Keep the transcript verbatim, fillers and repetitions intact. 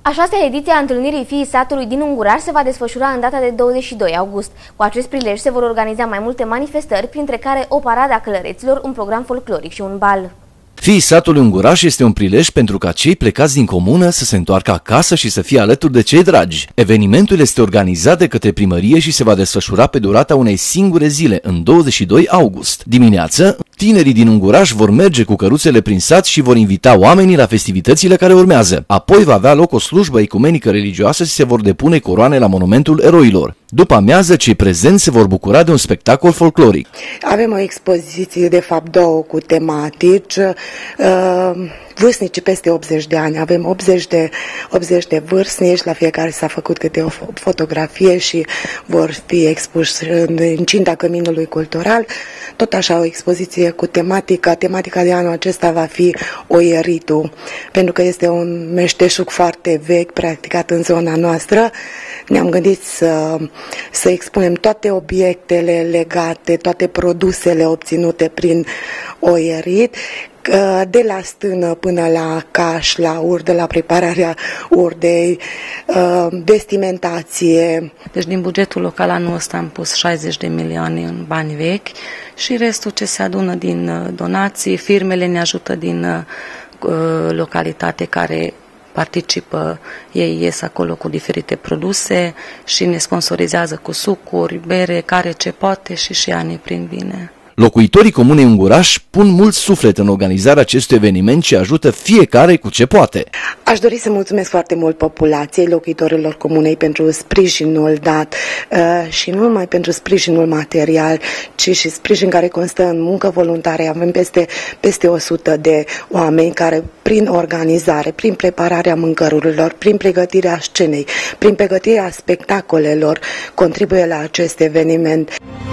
A șasea ediție a întâlnirii Fiii Satului din Unguraș se va desfășura în data de douăzeci și doi august. Cu acest prilej se vor organiza mai multe manifestări, printre care o paradă a călăreților, un program folcloric și un bal. Fiii Satului Unguraș este un prilej pentru ca cei plecați din comună să se întoarcă acasă și să fie alături de cei dragi. Evenimentul este organizat de către primărie și se va desfășura pe durata unei singure zile, în douăzeci și doi august. Dimineață, tinerii din Unguraș vor merge cu căruțele prin sat și vor invita oamenii la festivitățile care urmează. Apoi va avea loc o slujbă ecumenică religioasă și se vor depune coroane la monumentul eroilor. După amiază, cei prezenți se vor bucura de un spectacol folcloric. Avem o expoziție, de fapt două, cu tematici. Vârstnici peste optzeci de ani. Avem optzeci de, optzeci de vârstnici, la fiecare s-a făcut câte o fotografie și vor fi expuși în incinta Căminului Cultural. Tot așa o expoziție cu tematică. Tematica de anul acesta va fi oieritul, pentru că este un meșteșug foarte vechi, practicat în zona noastră. Ne-am gândit să, să expunem toate obiectele legate, toate produsele obținute prin oierit, de la stână până la caș, la urdă, la prepararea urdei, vestimentație. Deci din bugetul local anul ăsta am pus șaizeci de milioane în bani vechi și restul ce se adună din donații, firmele ne ajută din localitate care participă, ei ies acolo cu diferite produse și ne sponsorizează cu sucuri, bere, care ce poate și și ea ne prind bine. Locuitorii comunei Unguraș pun mult suflet în organizarea acestui eveniment și ajută fiecare cu ce poate. Aș dori să mulțumesc foarte mult populației, locuitorilor comunei pentru sprijinul dat uh, și nu numai pentru sprijinul material, ci și sprijin care constă în muncă voluntară. Avem peste, peste o sută de oameni care prin organizare, prin prepararea mâncărurilor, prin pregătirea scenei, prin pregătirea spectacolelor contribuie la acest eveniment.